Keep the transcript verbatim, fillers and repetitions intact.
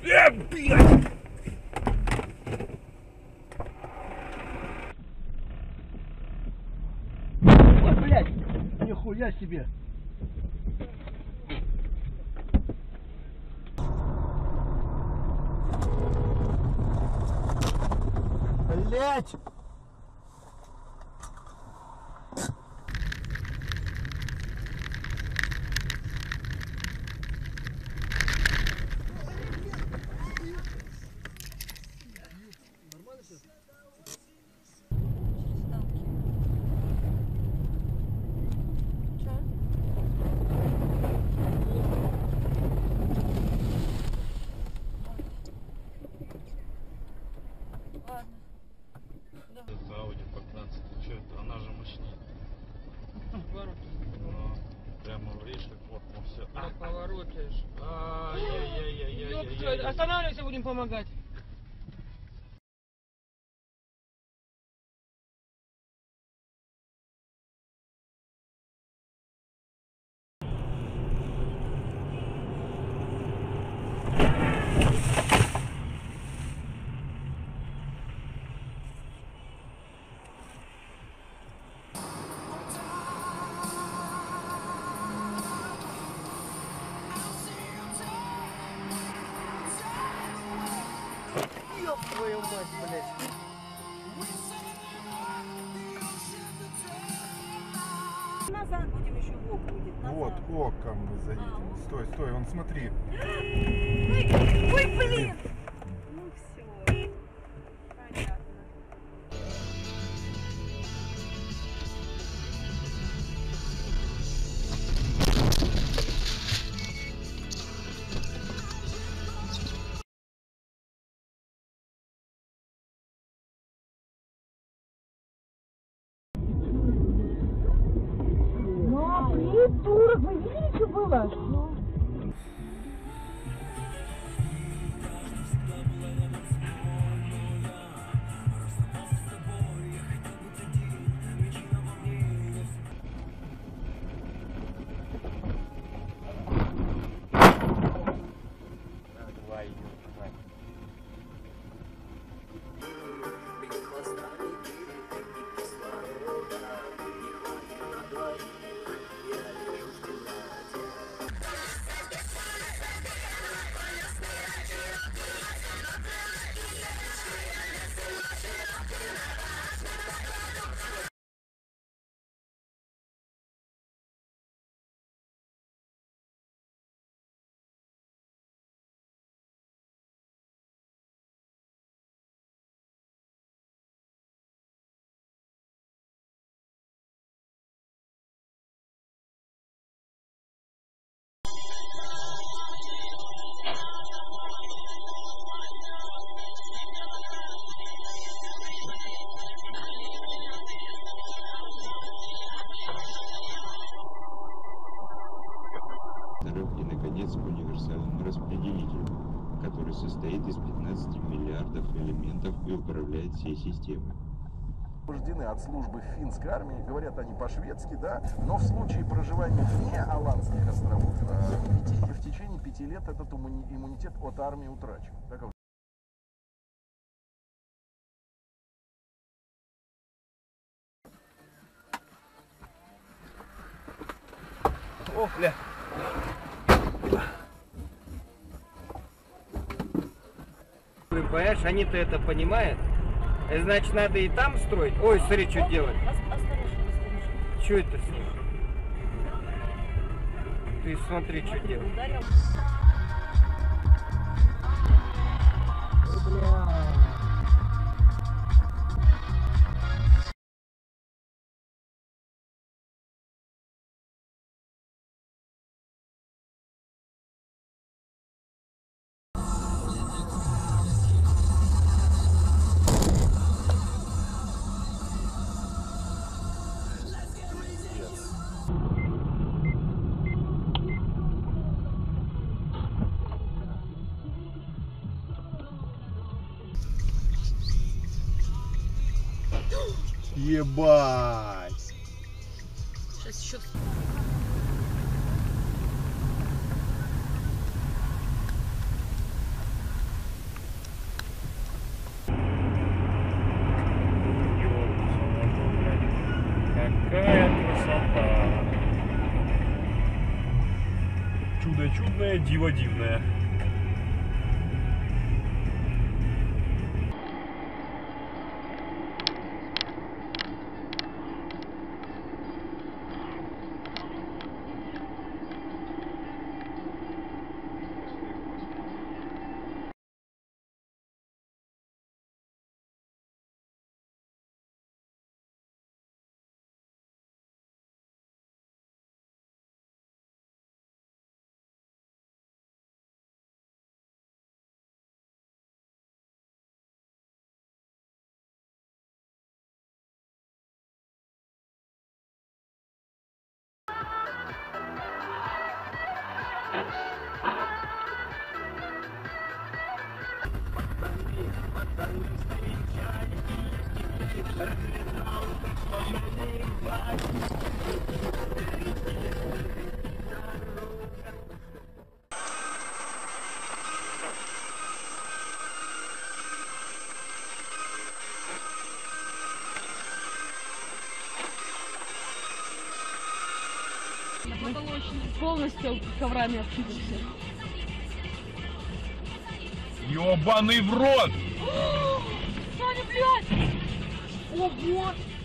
Э, блядь! Ой, блядь! Нихуя себе! Блядь! Это Ауди по пятнадцать, что это? Она же мощнее. Поворот. Ну, прямо видишь, как вот, ну все. А, поворотишь. Ай-яй-яй-яй-яй-яй-яй. Останавливайся, будем помогать. Ёб твою мать, блядь! Назад будем еще, ок будет. Назад. Вот, оком мы заедем. А, Стой, стой, он смотри. Ой, ой, блин! Ну все, понятно. Придурок, вы видели, что было? И, наконец, к универсальному распределителю, который состоит из пятнадцати миллиардов элементов и управляет всей системой. Освобождены от службы в финской армии, говорят они по-шведски, да, но в случае проживания вне Аландских островов в, в течение пяти лет этот иммунитет от армии утрачен. Так, О, бля! Понимаешь, они-то это понимают. Значит, надо и там строить. Ой, смотри, что делать. Что это с ним? Ты смотри, что делать. Ебать! Сейчас еще... Какая красота! Чудо чудное, диво дивное. Полностью коврами обшитый. Ёбаный в рот! Саня, блядь! Ого!